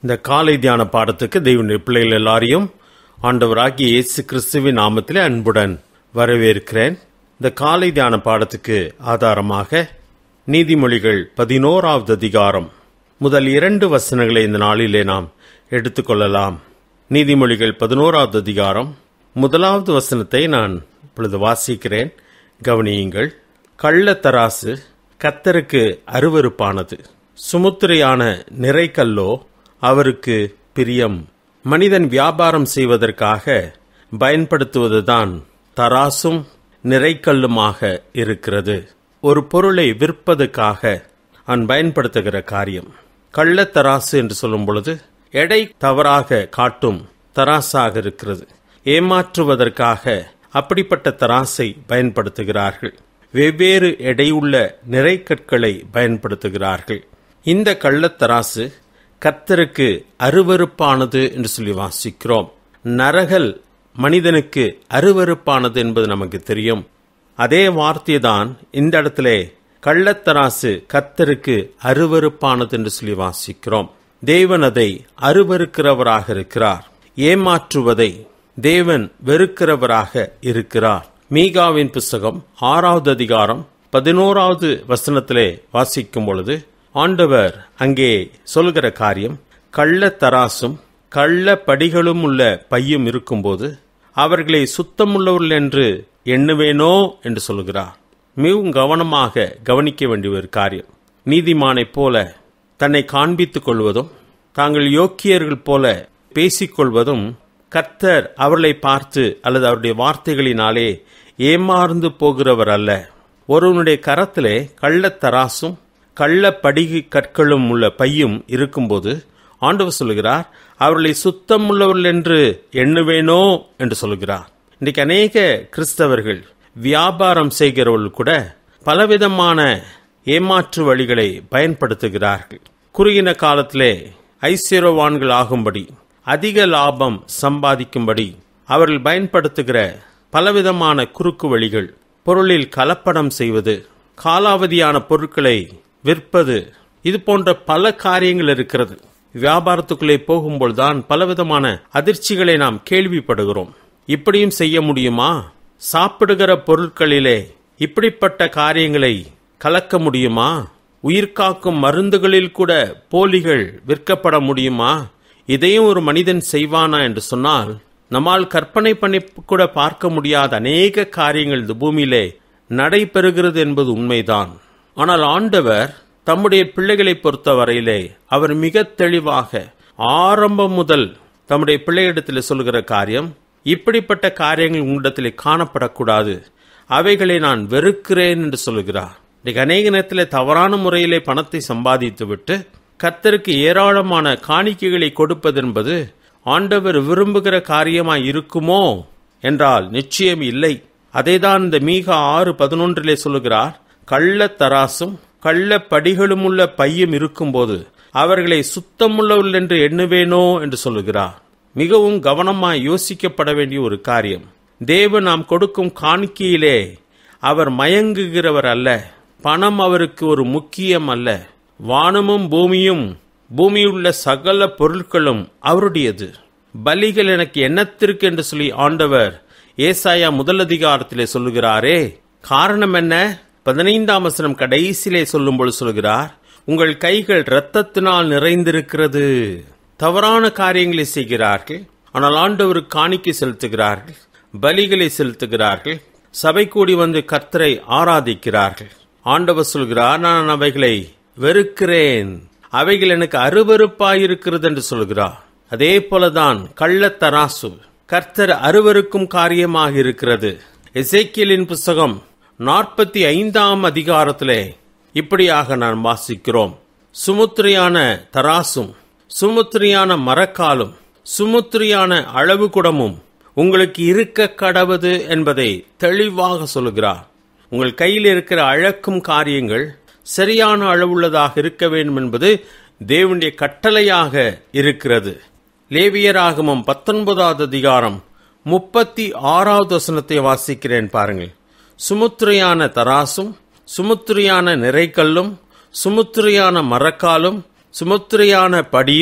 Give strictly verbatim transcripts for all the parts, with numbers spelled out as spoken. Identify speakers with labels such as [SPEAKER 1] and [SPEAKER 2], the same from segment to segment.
[SPEAKER 1] இந்த காலை தியான பாடத்துக்கு தெய்வனுடைய பிள்ளைகள் எல்லாரையும் ஆண்டவராகிய இயேசு கிறிஸ்துவின் நாமத்திலே அன்புடன் வரவேற்கிறேன். இந்த காலை தியான பாடத்துக்கு ஆதாரமாக நீதிமொழிகள் பதினோராவது அதிகாரம் முதல் இரண்டு வசனங்களை இந்த நாளிலே நாம் எடுத்துக்கொள்ளலாம். நீதிமொழிகள் பதினோராவது அதிகாரம் முதலாவது வசனத்தை நான் இப்பொழுது வாசிக்கிறேன், கவனியுங்கள். கள்ளத்தராசு கர்த்தருக்கு அருவருப்பானது, சுமுத்திரையான நிறைக்கல்லோ அவருக்கு பிரியம். மனிதன் வியாபாரம் செய்வதற்காக பயன்படுத்துவதுதான் தராசும் நிறைக்கல்லுமாக இருக்கிறது. ஒரு பொருளை விற்பதற்காக அவன் பயன்படுத்துகிற காரியம் கள்ளத்தராசு என்று சொல்லும் பொழுது எடை தவறாக காட்டும் தராசாக இருக்கிறது. ஏமாற்றுவதற்காக அப்படிப்பட்ட தராசை பயன்படுத்துகிறார்கள். வெவ்வேறு எடையுள்ள நிறைக்கற்களை பயன்படுத்துகிறார்கள். இந்த கள்ளத்தராசு கர்த்தருக்கு அருவருப்பானது என்று சொல்லி வாசிக்கிறோம். நரகல் மனிதனுக்கு அருவருப்பானது என்பது நமக்கு தெரியும். அதே வார்த்தைதான் இந்த இடத்திலே கள்ளத்தராசு கர்த்தருக்கு அருவருப்பானது என்று சொல்லி வாசிக்கிறோம். தேவன் அதை அருவருக்கிறவராக இருக்கிறார். ஏமாற்றுவதை தேவன் வெறுக்கிறவராக இருக்கிறார். மீகாவின் புஸ்தகம் ஆறாவது அதிகாரம் பதினோராவது வசனத்திலே வாசிக்கும் பொழுது ஆண்டவர் அங்கே சொல்கிற காரியம், கள்ளத்தராசும் கள்ள படிகளும் உள்ள பையும் இருக்கும்போது அவர்களை சுத்தமுள்ளவர்கள் என்று எண்ணுவேனோ என்று சொல்கிறார். மிகவும் கவனமாக கவனிக்க வேண்டிய ஒரு காரியம். நீதிமானைப் போல தன்னை காண்பித்துக் கொள்வதும் தாங்கள் யோக்கியர்கள் போல பேசிக்கொள்வதும் கர்த்தர் அவர்களை பார்த்து அல்லது அவருடைய வார்த்தைகளினாலே ஏமாந்து போகிறவர் அல்ல. ஒருவனுடைய கரத்திலே கள்ளத்தராசும் கள்ள படிகு கற்களும் உள்ள பையும் இருக்கும்போது ஆண்டவர் சொல்கிறார், அவர்களை சுத்தம் உள்ளவர்கள் என்று எண்ணுவேனோ என்று சொல்கிறார். இன்றைக்கு அநேக கிறிஸ்தவர்கள் வியாபாரம் செய்கிறவர்கள் கூட பலவிதமான ஏமாற்று வழிகளை பயன்படுத்துகிறார்கள். குறுகின காலத்திலே ஐஸ்வர்யவான்கள் ஆகும்படி, அதிக லாபம் சம்பாதிக்கும்படி அவர்கள் பயன்படுத்துகிற பலவிதமான குறுக்கு வழிகள், பொருளில் கலப்படம் செய்வது, காலாவதியான பொருட்களை விற்பது, இது போன்ற பல காரியங்கள் இருக்கிறது. வியாபாரத்துக்குள்ளே போகும்போதுதான் பலவிதமான அதிர்ச்சிகளை நாம் கேள்விப்படுகிறோம். இப்படியும் செய்ய முடியுமா? சாப்பிடுகிற பொருட்களிலே இப்படிப்பட்ட காரியங்களை கலக்க முடியுமா? உயிர்காக்கும் மருந்துகளில் கூட போலிகள் விற்கப்பட முடியுமா? இதையும் ஒரு மனிதன் செய்வானா என்று சொன்னால் நம்மால் கற்பனை பண்ணி கூட பார்க்க முடியாத அநேக காரியங்கள் இந்த பூமியிலே நடைபெறுகிறது என்பது உண்மைதான். ஆனால் ஆண்டவர் தம்முடைய பிள்ளைகளை பொறுத்த வரையிலே அவர் மிக தெளிவாக ஆரம்பம் முதல் தம்முடைய பிள்ளைகளிடத்தில் சொல்கிற காரியம், இப்படிப்பட்ட காரியங்கள் உங்களிடத்தில் காணப்படக்கூடாது, அவைகளை நான் வெறுக்கிறேன் என்று சொல்கிறார். இன்றைக்கு அநேக நேரத்தில் தவறான முறையிலே பணத்தை சம்பாதித்து விட்டு கர்த்தருக்கு ஏராளமான காணிக்கைகளை கொடுப்பது என்பது ஆண்டவர் விரும்புகிற காரியமாய் இருக்குமோ என்றால் நிச்சயம் இல்லை. அதைதான் இந்த மீகா ஆறு பதினொன்றிலே சொல்லுகிறார், கள்ளத்தராசும் கள்ள படிகளும் உள்ள பையும் இருக்கும்போது அவர்களை சுத்தமுள்ளவர்கள் என்று எண்ணுவேனோ என்று சொல்லுகிறார். மிகவும் கவனமாய் யோசிக்கப்பட வேண்டிய ஒரு காரியம். தேவன் நாம் கொடுக்கும் காணிக்கையிலே அவர் மயங்குகிறவர் அல்ல. பணம் அவருக்கு ஒரு முக்கியம் அல்ல. வானமும் பூமியும் பூமியுள்ள சகல பொருட்களும் அவருடையது. பலிகள் எனக்கு என்னத்திற்கு என்று சொல்லி ஆண்டவர் ஏசாயா முதல் அதிகாரத்திலே சொல்லுகிறாரே. காரணம் என்ன? பதினைந்தாம் வசனம் கடைசியிலே சொல்லும் பொழுது சொல்கிறார், உங்கள் கைகள் இரத்தத்தினால் நிறைந்திருக்கிறது. தவறான காரியங்களை செய்கிறார்கள். ஆனால் ஆண்டவருக்கு காணிக்கை செலுத்துகிறார்கள், பலிகளை செலுத்துகிறார்கள், சபை கூடி வந்து கர்த்தரை ஆராதிக்கிறார்கள். ஆண்டவர் சொல்கிறார், நான் அவைகளை வெறுக்கிறேன், அவைகள் எனக்கு அருவருப்பாயிருக்கிறது என்று சொல்கிறார். அதே போலதான் கள்ளத்தராசு கர்த்தர் அருவருக்கும் காரியமாக இருக்கிறது. எசேக்கியேலின் புஸ்தகம் நாற்பத்தி ஐந்தாம் அதிகாரத்திலே இப்படியாக நான் வாசிக்கிறோம், சுமுத்திரியான தராசும் சுமுத்திரியான மரக்காலும் சுமுத்திரியான அளவு குடமும் உங்களுக்கு இருக்க கடவது என்பதை தெளிவாக சொல்கிறார். உங்கள் கையில் இருக்கிற அழக்கும் காரியங்கள் சரியான அளவுள்ளதாக இருக்க வேண்டும் என்பது தேவனுடைய கட்டளையாக இருக்கிறது. லேவியராகமம் பத்தொன்பதாவது அதிகாரம் முப்பத்தி ஆறாவது வசனத்தை வாசிக்கிறேன் பாருங்கள். சுமுத்திரையான தராசும் சுமுத்திரையான நிறைக்கல்லும் சுமுத்திரையான மரக்காலும் சுமுத்திரையான படியும்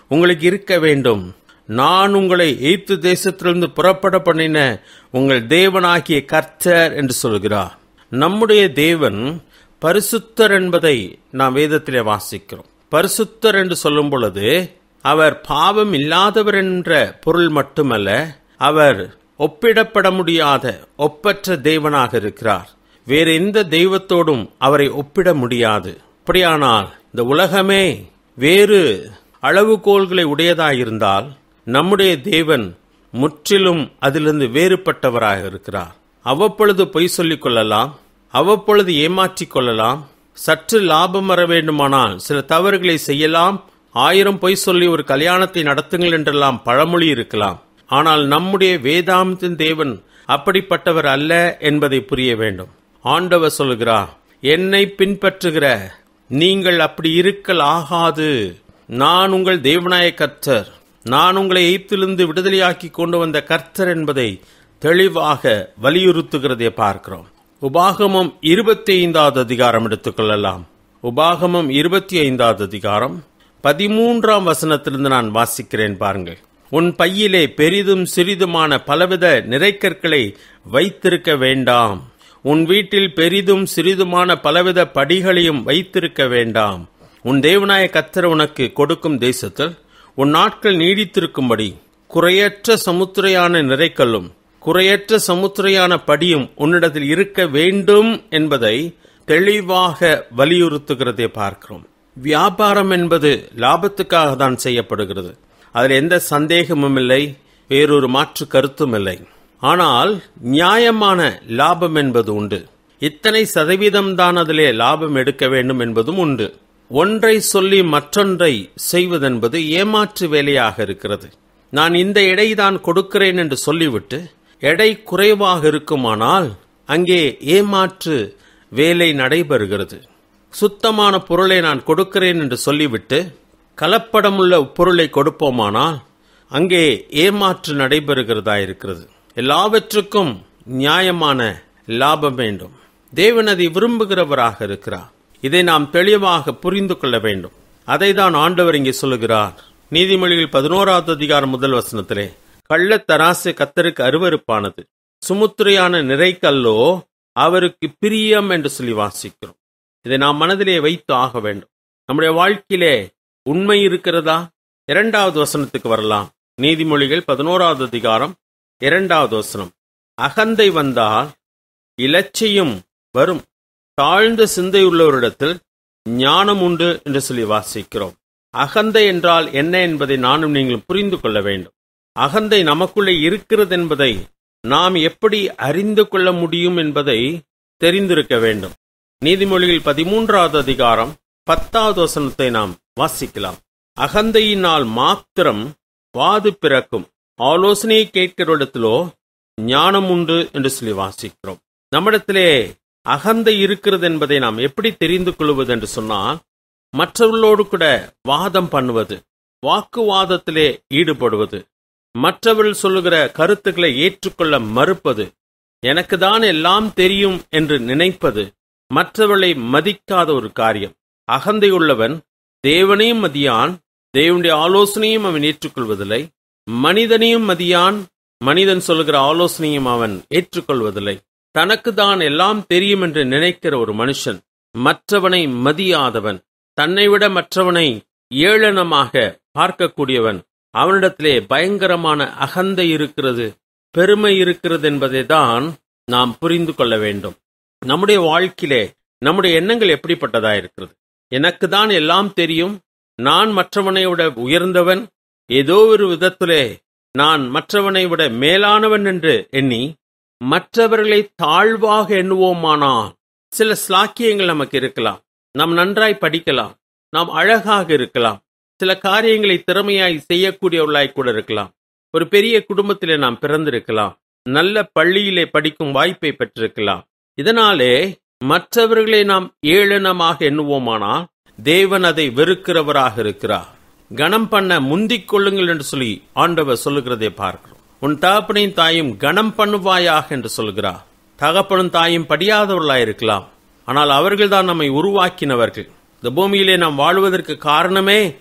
[SPEAKER 1] உங்களுக்கு இருக்க வேண்டும். நான் உங்களை எகிப்து தேசத்திலிருந்து புறப்பட பண்ணின உங்கள் தேவனாகிய கர்த்தர் என்று சொல்கிறார். நம்முடைய தேவன் பரிசுத்தர் என்பதை நாம் வேதத்திலே வாசிக்கிறோம். பரிசுத்தர் என்று சொல்லும் பொழுது அவர் பாவம் இல்லாதவர் என்ற பொருள் மட்டுமல்ல, அவர் ஒப்பிடப்பட முடியாத ஒப்பற்ற தேவனாக இருக்கிறார். வேறு எந்த தெய்வத்தோடும் அவரை ஒப்பிட முடியாது. அப்படியானால் இந்த உலகமே வேறு அளவுகோல்களை உடையதாயிருந்தால் நம்முடைய தேவன் முற்றிலும் அதிலிருந்து வேறுபட்டவராக இருக்கிறார். அவ்வப்பொழுது பொய் சொல்லிக் கொள்ளலாம், அவ்வப்பொழுது ஏமாற்றிக் கொள்ளலாம், சற்று லாபம் வர வேண்டுமானால் சில தவறுகளை செய்யலாம், ஆயிரம் பொய் சொல்லி ஒரு கல்யாணத்தை நடத்துங்கள் என்றெல்லாம் பழமொழி இருக்கலாம். ஆனால் நம்முடைய வேதாந்தத்தின் தேவன் அப்படிப்பட்டவர் அல்ல என்பதை புரிய வேண்டும். ஆண்டவர் சொல்கிறார், என்னை பின்பற்றுகிற நீங்கள் அப்படி இருக்கல் ஆகாது. நான் உங்கள் தேவனாய கர்த்தர், நான் உங்களை எகிப்திலிருந்து விடுதலையாக்கி கொண்டு வந்த கர்த்தர் என்பதை தெளிவாக வலியுறுத்துகிறதை பார்க்கிறோம். உபாகமம் இருபத்தி ஐந்தாவது அதிகாரம் எடுத்துக்கொள்ளலாம். உபாகமம் இருபத்தி ஐந்தாவது அதிகாரம் பதிமூன்றாம் வசனத்திலிருந்து நான் வாசிக்கிறேன் பாருங்கள். உன் பையிலே பெரிதும் சிறிதுமான பலவித நிறைக்கற்களை வைத்திருக்க வேண்டாம். உன் வீட்டில் பெரிதும் சிறிதுமான பலவித படிகளையும் வைத்திருக்க வேண்டாம். உன் தேவனாய கர்த்தர் உனக்கு கொடுக்கும் தேசத்தில் உன் நாட்கள் நீடித்திருக்கும்படி குறையற்ற சமுத்திரையான நிறைக்கல்லும் குறையற்ற சமுத்திரையான படியும் உன்னிடத்தில் இருக்க வேண்டும் என்பதை தெளிவாக வலியுறுத்துகிறதை பார்க்கிறோம். வியாபாரம் என்பது லாபத்துக்காக தான் செய்யப்படுகிறது. அதில் எந்த சந்தேகமும் இல்லை, வேறொரு மாற்று கருத்தும் இல்லை. ஆனால் நியாயமான லாபம் என்பது உண்டு. இத்தனை சதவீதம் தான் அதிலே லாபம் எடுக்க வேண்டும் என்பதும் உண்டு. ஒன்றை சொல்லி மற்றொன்றை செய்வதென்பது ஏமாற்று வேலையாக இருக்கிறது. நான் இந்த எடை தான் கொடுக்கிறேன் என்று சொல்லிவிட்டு எடை குறைவாக இருக்குமானால் அங்கே ஏமாற்று வேலை நடைபெறுகிறது. சுத்தமான பொருளை நான் கொடுக்கிறேன் என்று சொல்லிவிட்டு கலப்படமுள்ள பொருளை கொடுப்போமானால் அங்கே ஏமாற்று நடைபெறுகிறதா இருக்கிறது. எல்லாவற்றுக்கும் நியாயமான லாபம் வேண்டும். தேவன் அதை விரும்புகிறவராக இருக்கிறார். இதை நாம் தெளிவாக புரிந்து கொள்ள வேண்டும். அதை தான் ஆண்டவர் இங்கே சொல்லுகிறார். நீதிமொழிகள் பதினோராவது அதிகாரம் முதல் வசனத்திலே, கள்ள தராசு கர்த்தருக்கு அருவருப்பானது, சுமுத்திரையான நிறைக்கல்லோ அவருக்கு பிரியம் என்று சொல்லி வாசிக்கிறோம். இதை நாம் மனதிலே வைத்து ஆக வேண்டும். நம்முடைய வாழ்க்கையிலே உண்மை இருக்கிறதா? இரண்டாவது வசனத்துக்கு வரலாம். நீதிமொழிகள் பதினோராவது அதிகாரம் இரண்டாவது வசனம், அகந்தை வந்தால் இலச்சையும் வரும், தாழ்ந்த சிந்தை உள்ளவரிடத்தில் ஞானம் உண்டு என்று சொல்லி வாசிக்கிறோம். அகந்தை என்றால் என்ன என்பதை நானும் நீங்களும் புரிந்து கொள்ள வேண்டும். அகந்தை நமக்குள்ளே இருக்கிறது என்பதை நாம் எப்படி அறிந்து கொள்ள முடியும் என்பதை தெரிந்திருக்க வேண்டும். நீதிமொழிகள் பதிமூன்றாவது அதிகாரம் பத்தாவது வசனத்தை நாம் வாசிக்கலாம். அகந்தையினால் மாத்திரம் வாது பிறக்கும், ஆலோசனையை கேட்கிற இடத்திலோ ஞானம் உண்டு என்று சொல்லி வாசிக்கிறோம். நம்மிடத்திலே அகந்தை இருக்கிறது என்பதை நாம் எப்படி தெரிந்து கொள்வது என்று சொன்னால், மற்றவர்களோடு கூட வாதம் பண்ணுவது, வாக்குவாதத்திலே ஈடுபடுவது, மற்றவர்கள் சொல்லுகிற கருத்துக்களை ஏற்றுக்கொள்ள மறுப்பது, எனக்கு தான் எல்லாம் தெரியும் என்று நினைப்பது, மற்றவர்களை மதிக்காத ஒரு காரியம். அகந்தையுள்ளவன் தேவனையும் மதியான், தேவனுடைய ஆலோசனையும் அவன் ஏற்றுக்கொள்வதில்லை. மனிதனையும் மதியான், மனிதன் சொல்லுகிற ஆலோசனையும் அவன் ஏற்றுக்கொள்வதில்லை. தனக்கு தான் எல்லாம் தெரியும் என்று நினைக்கிற ஒரு மனுஷன் மற்றவனை மதியாதவன், தன்னை விட மற்றவனை ஏளனமாக பார்க்கக்கூடியவன். அவனிடத்திலே பயங்கரமான அகந்தை இருக்கிறது, பெருமை இருக்கிறது என்பதை தான் நாம் புரிந்து கொள்ள வேண்டும். நம்முடைய வாழ்க்கையிலே நம்முடைய எண்ணங்கள் எப்படிப்பட்டதா இருக்கிறது? எனக்கு தான் எல்லாம் தெரியும், நான் மற்றவனை விட உயர்ந்தவன், ஏதோ ஒரு விதத்திலே நான் மற்றவனை விட மேலானவன் என்று எண்ணி மற்றவர்களை தாழ்வாக எண்ணுவோமானால் சில ஸ்லாக்கியங்கள் நமக்கு இருக்கலாம். நாம் நன்றாய் படிக்கலாம், நாம் அழகாக இருக்கலாம், சில காரியங்களை திறமையாய் செய்யக்கூடியவர்களாய் கூட இருக்கலாம், ஒரு பெரிய குடும்பத்திலே நாம் பிறந்திருக்கலாம், நல்ல பள்ளியிலே படிக்கும் வாய்ப்பை பெற்றிருக்கலாம். இதனாலே மற்றவர்களை நாம் ஏளனமாக எண்ணுவோமானால் தேவன் அதை வெறுக்கிறவராக இருக்கிறார். கனம் பண்ண முந்திக் கொள்ளுங்கள் என்று சொல்லி ஆண்டவர் சொல்லுகிறதை பார்க்கிறோம். உன் தகப்பனையும் தாயும் கனம் பண்ணுவாயாக என்று சொல்கிறார். தகப்பனும் தாயும் படியாதவர்களாயிருக்கலாம், ஆனால் அவர்கள்தான் நம்மை உருவாக்கினவர்கள். இந்த பூமியிலே நாம் வாழ்வதற்கு காரணமே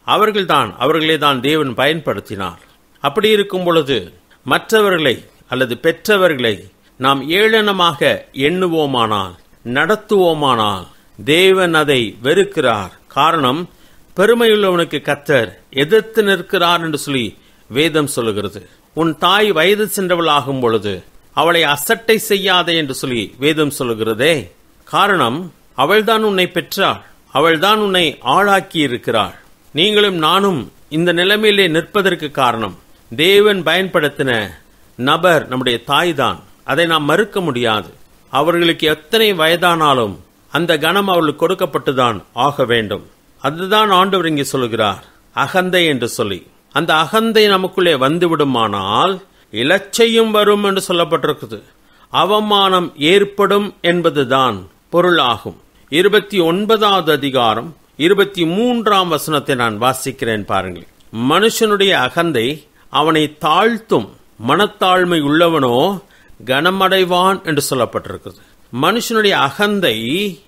[SPEAKER 1] அவர்கள்தான் அவர்களே தான் தேவன் பயன்படுத்தினார். அப்படி இருக்கும் பொழுது மற்றவர்களை அல்லது பெற்றவர்களை நாம் ஏளனமாக எண்ணுவோமானால், நடத்துவோமானால் தேவன் அதை வெறுக்கிறார். காரணம், பெருமையுள்ளவனுக்கு கர்த்தர் எதிர்த்து நிற்கிறார் என்று சொல்லி வேதம் சொல்லுகிறது. உன் தாய் வயது சென்றவள் ஆகும் பொழுது அவளை அசட்டை செய்யாதே என்று சொல்லி வேதம் சொல்லுகிறதே. காரணம், அவள்தான் உன்னை பெற்றாள், அவள்தான் உன்னை ஆளாக்கி இருக்கிறாள். நீங்களும் நானும் இந்த நிலைமையிலே நிற்பதற்கு காரணம் தேவன் பயன்படுத்தின நபர் நம்முடைய தாய் தான். அதை நாம் மறுக்க முடியாது. அவர்களுக்கு எத்தனை வயதானாலும் அந்த கணம் அவர்களுக்கு கொடுக்கப்பட்டுதான் ஆக வேண்டும். அதுதான் ஆண்டவர் இங்கே சொல்லுகிறார், அகந்தை என்று சொல்லி. அந்த அகந்தை நமக்குள்ளே வந்துவிடுமானால் இலச்சையும் வரும் என்று சொல்லப்பட்டிருக்குது. அவமானம் ஏற்படும் என்பதுதான் பொருளாகும். இருபத்தி ஒன்பதாவது அதிகாரம் இருபத்தி மூன்றாம் வசனத்தை நான் வாசிக்கிறேன் பாருங்கள். மனுஷனுடைய அகந்தை அவனை தாழ்த்தும், மனத்தாழ்மை உள்ளவனோ கனமடைவான் என்று சொல்லப்பட்டிருக்கிறது. மனுஷனுடைய அகந்தை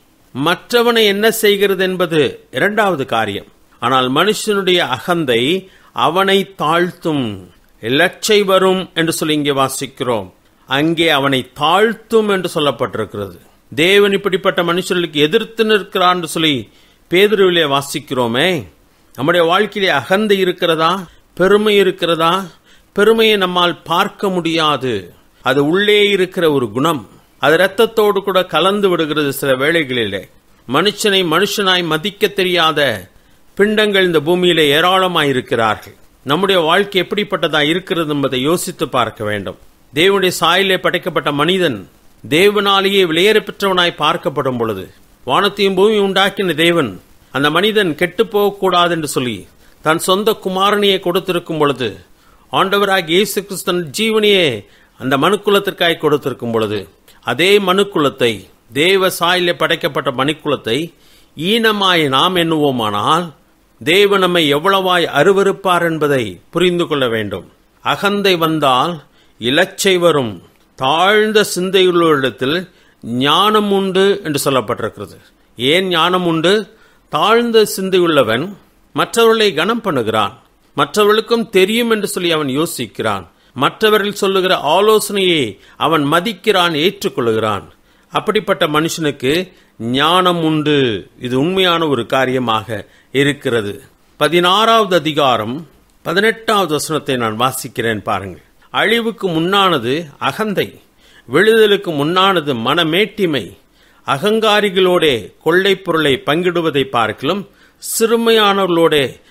[SPEAKER 1] மற்றவனை என்ன செய்கிறது என்பது இரண்டாவது காரியம். ஆனால் மனுஷனுடைய அகந்தை அவனை தாழ்த்தும், இலச்சை வரும் என்று சொல்லி இங்கே வாசிக்கிறோம். அங்கே அவனை தாழ்த்தும் என்று சொல்லப்பட்டிருக்கிறது. தேவன் இப்படிப்பட்ட மனுஷர்களுக்கு எதிர்த்து நிற்கிறான் என்று சொல்லி பேதுருவிலே வாசிக்கிறோமே. நம்முடைய வாழ்க்கையிலே அகந்தை இருக்கிறதா, பெருமை இருக்கிறதா? பெருமையை நம்மால் பார்க்க முடியாது. அது உள்ளே இருக்கிற ஒரு குணம். அது இரத்தத்தோடு கூட கலந்து விடுகிறது. சில வேளைகளிலே மனுஷனை மனுஷனாய் மதிக்க தெரியாத பிண்டங்கள் இந்த பூமியிலே ஏராளமாய் இருக்கிறார்கள். நம்முடைய வாழ்க்கை எப்படிப்பட்டதா இருக்கிறது என்பதை யோசித்து பார்க்க வேண்டும். தேவனுடைய சாயலே படைக்கப்பட்ட மனிதன் தேவனாலேயே விலையேற பெற்றவனாய் பார்க்கப்படும் பொழுது, வானத்தையும் பூமி உண்டாக்கின தேவன் அந்த மனிதன் கெட்டு போகக்கூடாது என்று சொல்லி தன் சொந்த குமாரனையே கொடுத்திருக்கும் பொழுது, ஆண்டவராக இயேசு கிறிஸ்தன் ஜீவனையே அந்த மனுக்குலத்திற்காய் கொடுத்திருக்கும் பொழுது, அதே மனுக்குலத்தை, தேவ சாயலே படைக்கப்பட்ட மனுக்குலத்தை ஈனமாய் நாம் எண்ணுவோமானால் தேவன் நம்மை எவ்வளவாய் அருவருப்பார் என்பதை புரிந்து கொள்ள வேண்டும். அகந்தை வந்தால் இலச்சை வரும். தாழ்ந்த சிந்தையுள்ளவரிடத்தில் ஞானம் உண்டு என்று சொல்லப்பட்டிருக்கிறது. ஏன் ஞானம் உண்டு? தாழ்ந்த சிந்தையுள்ளவன் மற்றவர்களை கனம் பண்ணுகிறான். மற்றவர்களுக்கும் தெரியும் என்று சொல்லி அவன் யோசிக்கிறான். மற்றவர்கள் சொல்லுகிற ஆலோசனையை அவன் மதிக்கிறான், ஏற்றுக்கொள்கிறான். அப்படிப்பட்ட மனுஷனுக்கு ஞானம் உண்டு. இது உண்மையான ஒரு காரியமாக இருக்கிறது. பதினாறாவது அதிகாரம் பதினெட்டாவது வசனத்தை நான் வாசிக்கிறேன் பாருங்கள். அழிவுக்கு முன்னானது அகந்தை, விழுதலுக்கு முன்னானது மனமேட்டிமை. அகங்காரிகளோட கொள்ளை பொருளை பங்கிடுவதை பார்க்கலும் சிறுமையானவர்களோட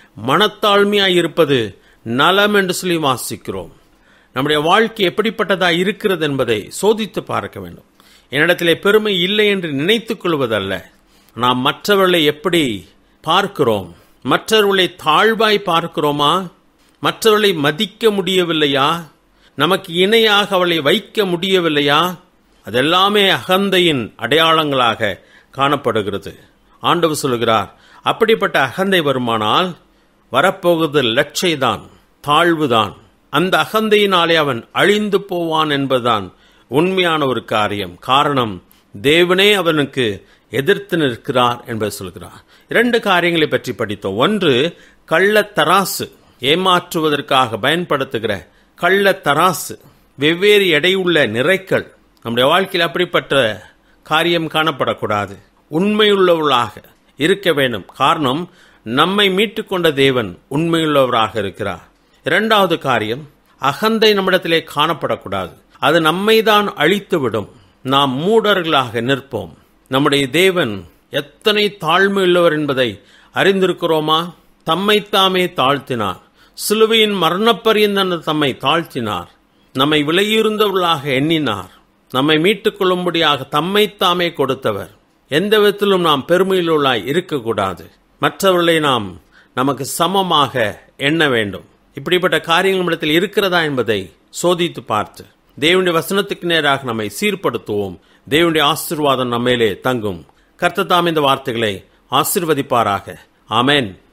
[SPEAKER 1] மனத்தாழ்மையாயிருப்பது நலம் என்று சொல்லி வாசிக்கிறோம். நம்முடைய வாழ்க்கை எப்படிப்பட்டதா இருக்கிறது என்பதை சோதித்து பார்க்க வேண்டும். என்னிடத்திலே பெருமை இல்லை என்று நினைத்துக் கொள்வதல்ல. நாம் மற்றவர்களை எப்படி பார்க்கிறோம்? மற்றவர்களை தாழ்வாய் பார்க்கிறோமா? மற்றவர்களை மதிக்க முடியவில்லையா? நமக்கு இணையாக அவளை வைக்க முடியவில்லையா? அதெல்லாமே அகந்தையின் அடையாளங்களாக காணப்படுகிறது. ஆண்டவர் சொல்கிறார், அப்படிப்பட்ட அகந்தை வருமானால் வரப்போவது லட்சைதான், தாழ்வுதான். அந்த அகந்தையினாலே அவன் அழிந்து போவான் என்பதுதான் உண்மையான ஒரு காரியம். காரணம், தேவனே அவனுக்கு எதிர்த்து நிற்கிறார் என்பதை சொல்கிறார். இரண்டு காரியங்களை பற்றி படித்தோம். ஒன்று, கள்ளத்தராசு, ஏமாற்றுவதற்காக பயன்படுத்துகிற கள்ளத்தராசு, வெவ்வேறு எடையுள்ள நிறைகள். நம்முடைய வாழ்க்கையில் அப்படிப்பட்ட காரியம் காணப்படக்கூடாது. உண்மையுள்ளவர்களாக இருக்க வேண்டும். காரணம், நம்மை மீட்டுக்கொண்ட தேவன் உண்மையுள்ளவராக இருக்கிறார். இரண்டாவது காரியம், அகந்தை நம்மிடத்திலே காணப்படக்கூடாது. அது நம்மைதான் அழித்துவிடும். நாம் மூடர்களாக நிற்போம். நம்முடைய தேவன் எத்தனை தாழ்மை உள்ளவர் என்பதை அறிந்திருக்கிறோமா? தம்மைத்தாமே தாழ்த்தினார். சிலுவையின் மரணப்பரியந்த தம்மை தாழ்த்தினார். நம்மை விலையுறந்தவர்களாக எண்ணினார். நம்மை மீட்டுக் கொள்ளும்படியாக தம்மைத்தாமே கொடுத்தவர். எந்த விதத்திலும் நாம் பெருமையுள்ளாய் இருக்கக்கூடாது. மற்றவர்களை நாம் நமக்கு சமமாக எண்ண வேண்டும். இப்படிப்பட்ட காரியங்கள் நம்மிடத்தில் இருக்கிறதா என்பதை சோதித்து பார்த்து தேவனுடைய வசனத்துக்கு நேராக நம்மை சீர்படுத்துவோம். தேவனுடைய ஆசீர்வாதம் நம்மேலே தங்கும். கர்த்தர் தாம் இந்த வார்த்தைகளை ஆசீர்வதிப்பாராக. ஆமென்.